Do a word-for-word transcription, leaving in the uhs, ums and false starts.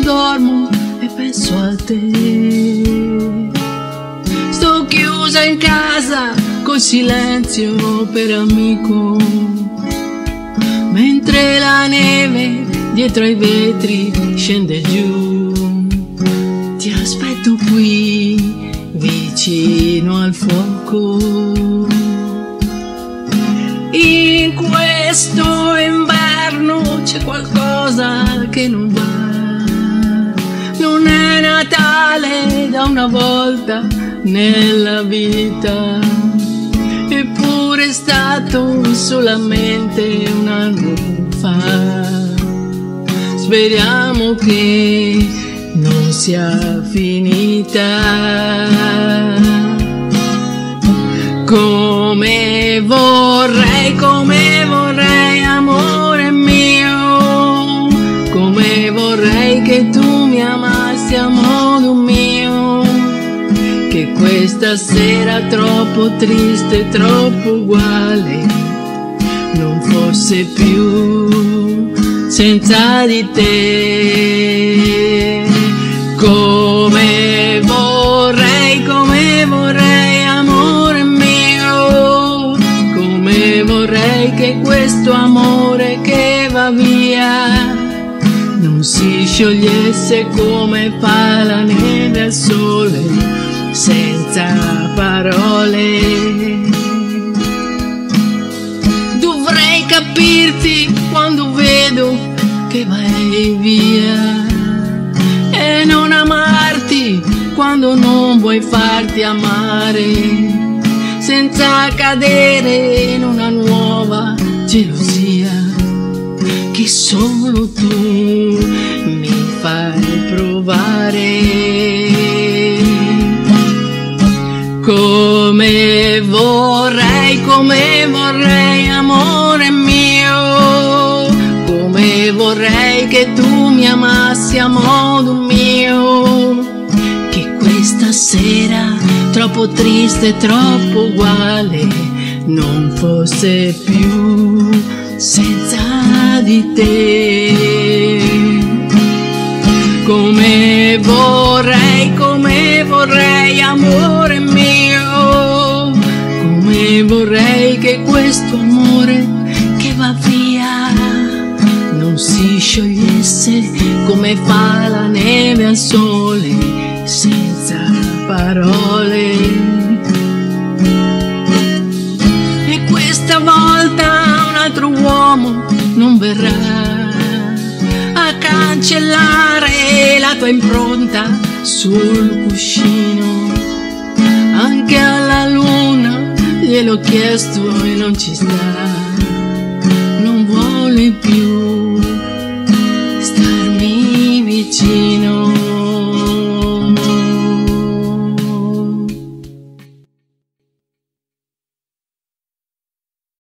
dormo e penso a te. Sto chiusa in casa col silenzio per amico, mentre la neve dietro ai vetri scende giù. Ti aspetto qui vicino al fuoco. In questo inverno c'è qualcosa che non va. Non è Natale da una volta nella vita, eppure è stato solamente un anno fa. Speriamo che non sia finita. Come vorrei, come vorrei, amore mio, come vorrei che tu mi amassi a modo mio, che questa sera troppo triste, troppo uguale non fosse più senza di te. Come vorrei, come vorrei, amore mio, come vorrei che questo amore che va via non si sciogliesse come fa la neve al sole, senza parole. Dovrei capirti quando vedo che vai via e non amarti quando non vuoi farti amare, senza cadere in una nuova gelosia che solo tu mi fai provare. Come vorrei, come vorrei, amore mio, come vorrei che tu mi amassi a modo mio, che questa sera troppo triste, troppo uguale non fosse più senza di te. Come vorrei, come vorrei, amore mio, come vorrei che questo amore che va via non si sciogliesse come fa la neve al sole, senza parole. E questa volta un altro uomo non verrà a cancellare la tua impronta sul cuscino. Anche alla luna gliel'ho chiesto e non ci sta, non vuole più